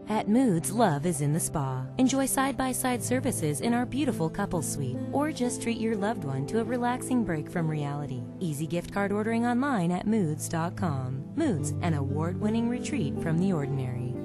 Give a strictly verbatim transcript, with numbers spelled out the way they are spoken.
At Moodz, love is in the spa. Enjoy side-by-side services in our beautiful couple suite, or just treat your loved one to a relaxing break from reality. Easy gift card ordering online at moodz dot com. Moodz, an award-winning retreat from the ordinary.